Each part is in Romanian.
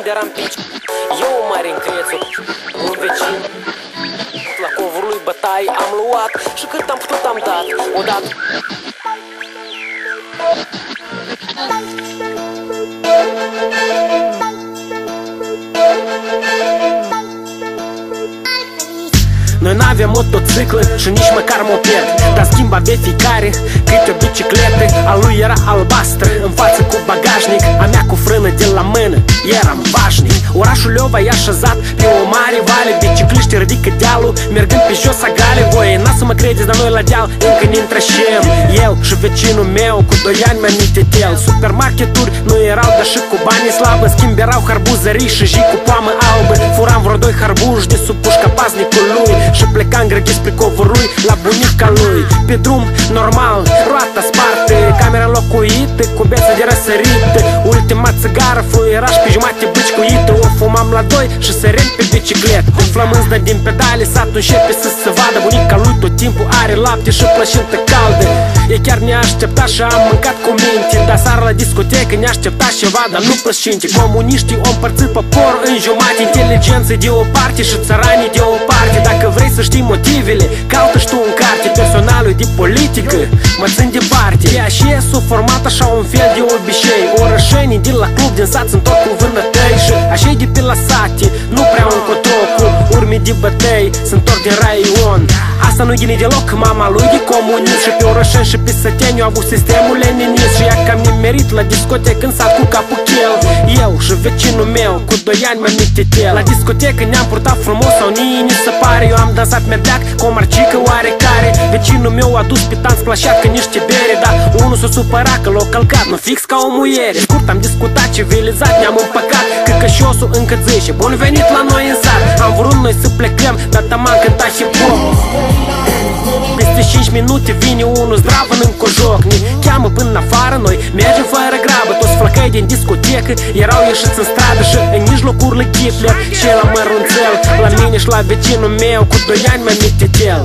când eram pici. Eu, Marin Crețu, un vecin, la covurul lui bătaie am luat și cât am putut am dat odată. Noi n-avem motociclă și nici măcar moped, dar schimb avea fiecare câte o bicicletă. A lui era albastră, în față cu bagajnic, a mea cu frână de la mână, eram vașnic. Orașul Leova e așezat pe o mare vale, bicicliștii ridică dealul, mergând pe jos agale. Voi n-a să mă credeți, dar noi la deal încă ne întrășem. Eu și vecinul meu, cu 2 ani mai minte de el. Supermarketuri nu erau, dar și cu bani slabă. Schimb erau harbuzării și ji cu poamă albă. Furam vreo 2 harbuși de sub pușca paznicului și plecam grăghi spre covul lui, la bunica lui. Pe drum normal, roata sparte, camera înlocuită cu beță de răsărit. Ultima țigară, fluieraș pe jumate bâcicuită. O fumam la 2 și sărim pe bicicletă. Flămânză din pedale, satul începe să se vadă. Bunica lui tot timpul are lapte și plășintă caldă. E chiar neaștepta și am mâncat cu minte, dar seara la discotecă ne aștepta ceva, dar nu plășinte. Comuniștii o împărțit poporul în jumate, inteligență de o parte și țăranii de o parte. Dacă vrei să știi motivele, caută și tu în carte. Personalul de politică mă țin departe. De așa s-o format așa un fel de obicei. Orășenii de la club din sat sunt tot cu vânătăi și așa de pe la sate nu prea încotro, cu urme de bătăi sunt ori din raion. Asta nu ghini deloc, mama lui de comunist. Și pe orășeni și pe săteni au avut sistemul leninist. Și ea cam nimerit la discotecă în sat cu capul chel. Eu și vecinul meu, cu 2 ani mai mic de el. La discotecă ne-am purtat frumos sau ni se pare. Eu am dansat merdeac cu o marcică oarecare. Vecinul meu a dus pe tanț clașat că niște bere, dar unul s-o supăra că l-o călcat, nu fix ca o muiere. Scurt am discutat, civilizat, ne-am împăcat, că cășosul încă zice bun venit la noi în sat. Am vrut noi să plecăm, dar taman cânta hip-hop. Peste 5 minute vine unul zdravăn în cojoc, ne cheamă până afară, noi mergem fără grabă. Toți flăcăi din discotecă erau ieșiți în stradă și în mijlocul lui Hitler și la mărunțel, la mine și la vecinul meu, cu 2 ani mai mic de el.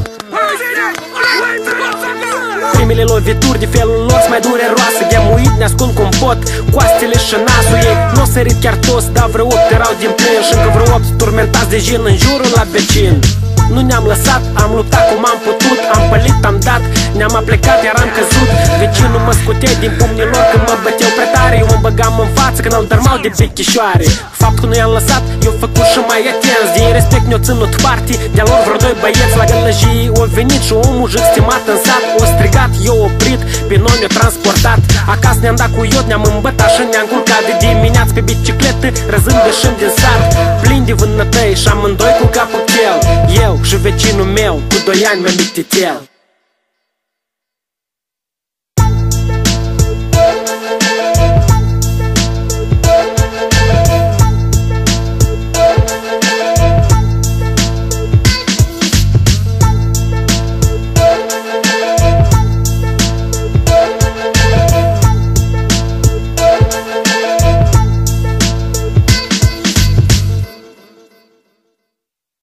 Primele lovituri de felul lor mai dureroase, de-am uit, ne ascund cum pot coastele și nasul ei. Nu o sărit chiar toți, dar vreo 8 erau din plin și încă vreo 8 turmentați de jin în jurul la vecin. Nu ne-am lăsat, am luptat cum am putut, am pălit, am dat, ne-am aplecat, iar am căzut. Vecinul mă scutea din pumnii lor când mă băteau prea tare. Eu mă băgam în față când îl dărmau de pichișoare. Fapt că nu i-am lăsat, eu făcut și mai atenți. Din respect ne-o ținut partii, de-a lor vreo 2 băieți la gălăjii. O venit și un mujic stimat în sat, o strigat, eu oprit, pe noi ne-o transportat. Acasă ne-am dat cu iod, ne-am îmbătat și ne-am culcat de dimineață pe bicicletă, răzând ieșim din sat, plin de vânătăi și amândoi cu capul chel. Eu și vecinul meu, cu 2 ani mai mic de el.